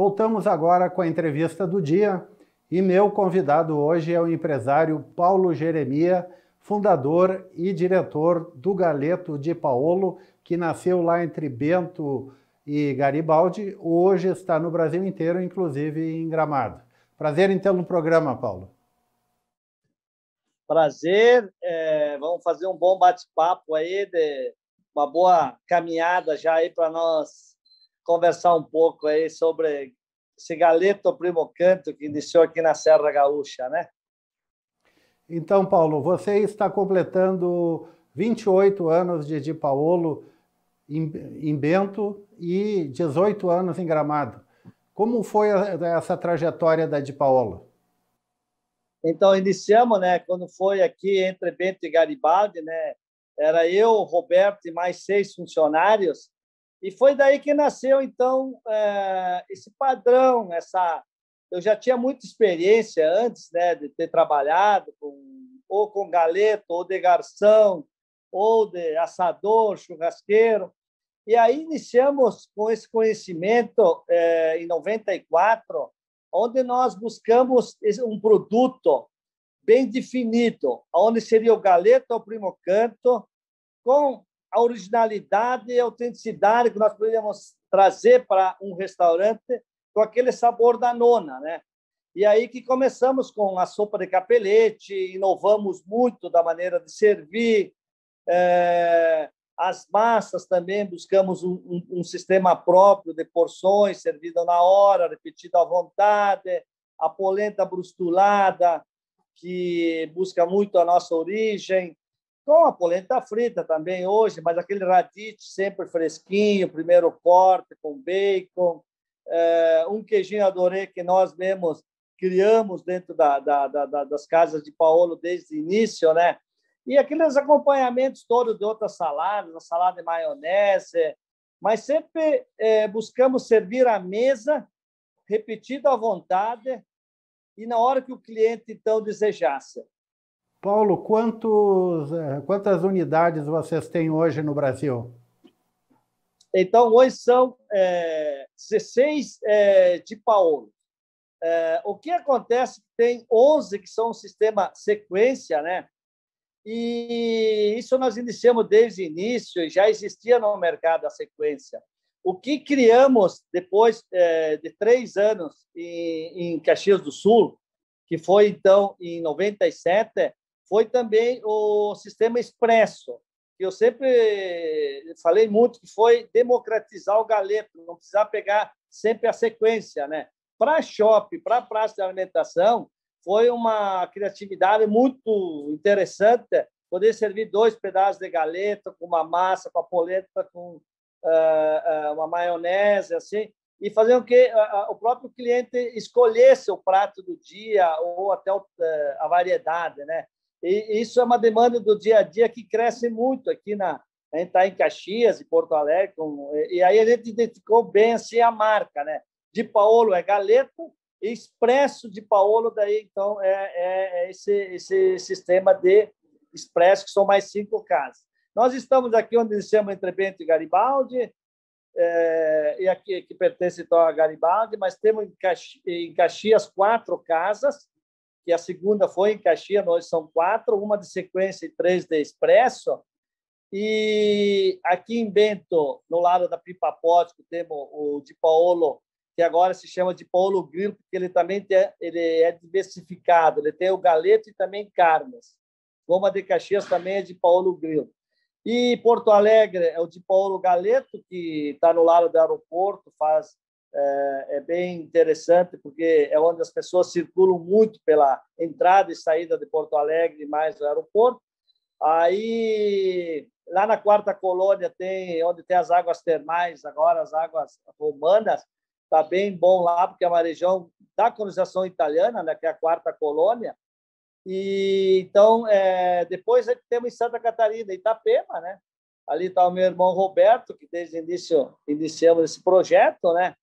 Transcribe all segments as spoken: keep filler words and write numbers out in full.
Voltamos agora com a entrevista do dia e meu convidado hoje é o empresário Paulo Jeremia, fundador e diretor do Galeto de Paolo, que nasceu lá entre Bento e Garibaldi, hoje está no Brasil inteiro, inclusive em Gramado. Prazer em tê-lo no programa, Paulo. Prazer, é, vamos fazer um bom bate-papo aí, de uma boa caminhada já aí para nós conversar um pouco aí sobre esse Galeto Primo Canto que iniciou aqui na Serra Gaúcha, né? Então, Paulo, você está completando vinte e oito anos de Di Paolo em Bento e dezoito anos em Gramado. Como foi essa trajetória da Di Paolo? Então, iniciamos, né, quando foi aqui entre Bento e Garibaldi, né, era eu, Roberto e mais seis funcionários, e foi daí que nasceu, então, é, esse padrão, essa... Eu já tinha muita experiência antes, né, de ter trabalhado com, ou com galeto, ou de garçom, ou de assador, churrasqueiro, e aí iniciamos com esse conhecimento é, em noventa e quatro, onde nós buscamos um produto bem definido, onde seria o Galeto ao Primo Canto, com a originalidade e autenticidade que nós poderíamos trazer para um restaurante com aquele sabor da nona, né? E aí que começamos com a sopa de capelete, inovamos muito da maneira de servir, é, as massas também, buscamos um, um, um sistema próprio de porções, servida na hora, repetida à vontade, a polenta brustulada, que busca muito a nossa origem, com a polenta frita também hoje, mas aquele radite sempre fresquinho, primeiro corte com bacon, é, um queijinho adorê que nós mesmos criamos dentro da, da, da, das casas de Paolo desde o início, né? E aqueles acompanhamentos todos de outras saladas, a salada de maionese, mas sempre é, buscamos servir à mesa, repetido à vontade e na hora que o cliente, então, desejasse. Paulo, quantos, quantas unidades vocês têm hoje no Brasil? Então, hoje são é, dezesseis é, de Paolo. É, o que acontece? Tem onze que são um sistema sequência, né? E isso nós iniciamos desde o início, já existia no mercado a sequência. O que criamos depois é, de três anos em, em Caxias do Sul, que foi, então, em noventa e sete, foi também o sistema expresso, que eu sempre falei muito, que foi democratizar o galeto, não precisar pegar sempre a sequência, né? Para shopping, para praça de alimentação, foi uma criatividade muito interessante poder servir dois pedaços de galeta com uma massa, com a polenta, com uh, uh, uma maionese, assim, e fazer com que uh, o próprio cliente escolhesse o prato do dia ou até o, uh, a variedade, né? E isso é uma demanda do dia a dia que cresce muito aqui na... A gente está em Caxias e Porto Alegre, com, e aí a gente identificou bem assim, a marca, né? Di Paolo é galeto, expresso de Paolo, daí, então, é, é, é esse, esse sistema de expresso, que são mais cinco casas. Nós estamos aqui onde iniciamos entre Bento e Garibaldi, é, e aqui que pertence, então, a Garibaldi, mas temos em Caxias, em Caxias quatro casas, que a segunda foi em Caxias, nós são quatro, uma de sequência e três de expresso, e aqui em Bento, no lado da Pipa Pote, temos o Di Paolo, que agora se chama de Paolo Grillo, porque ele também tem, ele é diversificado, ele tem o galeto e também carnes. Como a de Caxias também é de Paolo Grillo. E Porto Alegre é o de Paolo Galeto, que está no lado do aeroporto, faz, é, é bem interessante, porque é onde as pessoas circulam muito pela entrada e saída de Porto Alegre, mais do aeroporto. Aí, lá na Quarta Colônia, tem, onde tem as águas termais, agora as águas romanas, está bem bom lá, porque é uma região da colonização italiana, né, que é a Quarta Colônia. E, então, é, depois temos em Santa Catarina, Itapema, né? Ali está o meu irmão Roberto, que desde o início iniciamos esse projeto, né?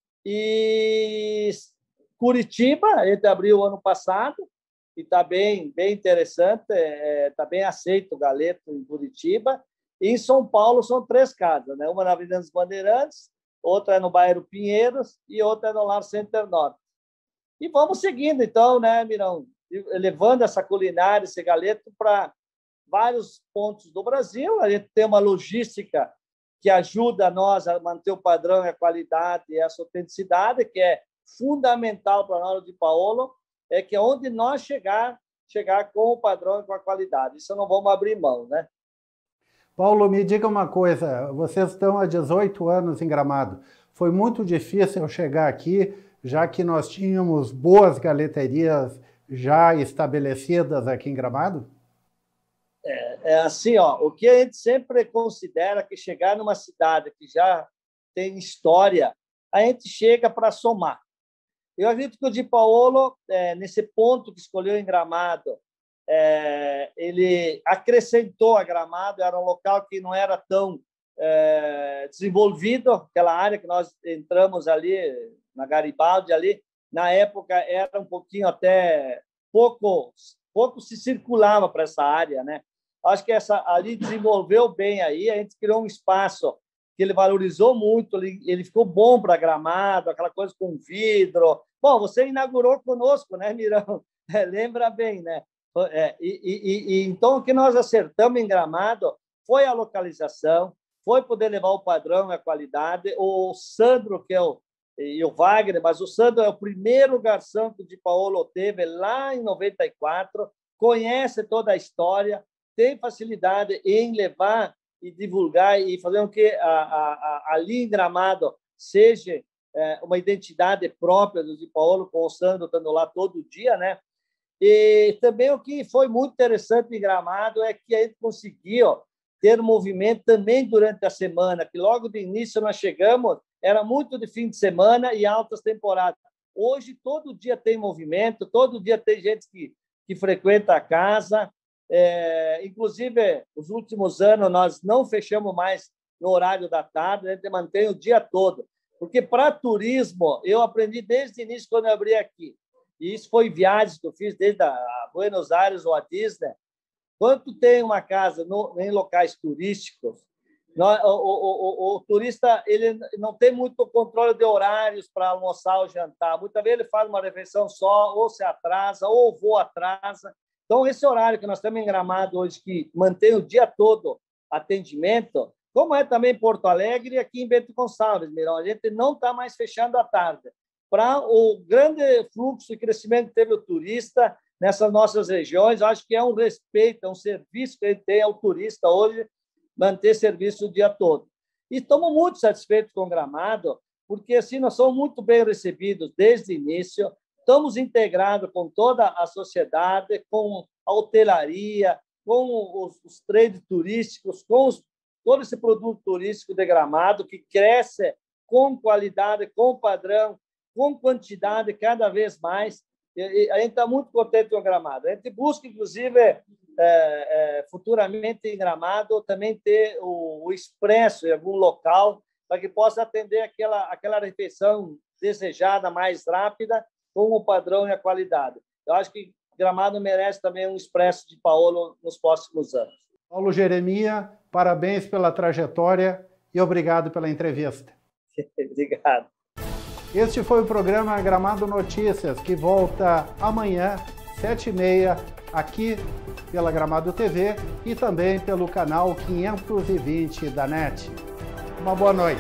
E Curitiba, a gente abriu ano passado, e está bem, bem interessante, está é, tá bem aceito o galeto em Curitiba. E em São Paulo são três casas, né? Uma na Avenida dos Bandeirantes, outra é no bairro Pinheiros e outra é no Lar Center Norte. E vamos seguindo, então, né, Mirão? Levando essa culinária, esse galeto para vários pontos do Brasil. A gente tem uma logística que ajuda nós a manter o padrão e a qualidade e essa autenticidade, que é fundamental para nós de Paolo, é que onde nós chegar, chegar com o padrão e com a qualidade. Isso não vamos abrir mão, né? Paulo, me diga uma coisa, vocês estão há dezoito anos em Gramado. Foi muito difícil chegar aqui, já que nós tínhamos boas galeterias já estabelecidas aqui em Gramado? É, é assim, ó, o que a gente sempre considera que chegar numa cidade que já tem história, a gente chega para somar. Eu acredito que o Di Paolo, é, nesse ponto que escolheu em Gramado, É, ele acrescentou a Gramado, era um local que não era tão é, desenvolvido, aquela área que nós entramos ali, na Garibaldi, ali, na época era um pouquinho até, pouco, pouco se circulava para essa área, né? Acho que essa ali desenvolveu bem aí, a gente criou um espaço que ele valorizou muito, ele, ele ficou bom para Gramado, aquela coisa com vidro. Bom, você inaugurou conosco, né, Mirão? É, lembra bem, né? É, e, e, e, então, o que nós acertamos em Gramado foi a localização, foi poder levar o padrão e a qualidade. O Sandro, que é o, e o Wagner, mas o Sandro é o primeiro garçom que o Di Paolo teve lá em noventa e quatro, conhece toda a história, tem facilidade em levar e divulgar e fazer com que a, a, a, ali em Gramado seja é, uma identidade própria do Di Paolo, com o Sandro estando lá todo dia, né? E também o que foi muito interessante em Gramado é que a gente conseguiu ter um movimento também durante a semana, que logo de início nós chegamos, era muito de fim de semana e altas temporadas. Hoje, todo dia tem movimento, todo dia tem gente que, que frequenta a casa. É, inclusive, nos últimos anos, nós não fechamos mais no horário da tarde, a gente mantém o dia todo. Porque, para turismo, eu aprendi desde o início, quando eu abri aqui, e isso foi viagens que eu fiz desde a Buenos Aires ou a Disney. Quando tu tem uma casa no, em locais turísticos, no, o, o, o, o turista ele não tem muito controle de horários para almoçar ou jantar. Muitas vezes ele faz uma refeição só, ou se atrasa, ou o voo atrasa. Então, esse horário que nós temos em Gramado hoje, que mantém o dia todo atendimento, como é também em Porto Alegre e aqui em Bento Gonçalves, Mirão, a gente não está mais fechando à tarde. Para o grande fluxo e crescimento que teve o turista nessas nossas regiões, acho que é um respeito, é um serviço que ele tem ao turista hoje, manter serviço o dia todo. E estamos muito satisfeitos com o Gramado, porque assim nós somos muito bem recebidos desde o início, estamos integrados com toda a sociedade, com a hotelaria, com os, os trades turísticos, com os, todo esse produto turístico de Gramado, que cresce com qualidade, com padrão, com quantidade cada vez mais. E a gente está muito contente com o Gramado. A gente busca, inclusive, é, é, futuramente em Gramado, também ter o, o expresso em algum local, para que possa atender aquela, aquela refeição desejada, mais rápida, com o padrão e a qualidade. Eu acho que Gramado merece também um expresso de Paolo nos próximos anos. Paulo Jeremia, parabéns pela trajetória e obrigado pela entrevista. Obrigado. Este foi o programa Gramado Notícias, que volta amanhã, sete e meia, aqui pela Gramado T V e também pelo canal quinhentos e vinte da N E T. Uma boa noite.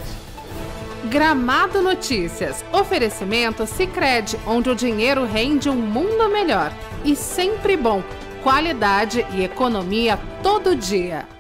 Gramado Notícias. Oferecimento Sicredi, onde o dinheiro rende um mundo melhor. E sempre bom. Qualidade e economia todo dia.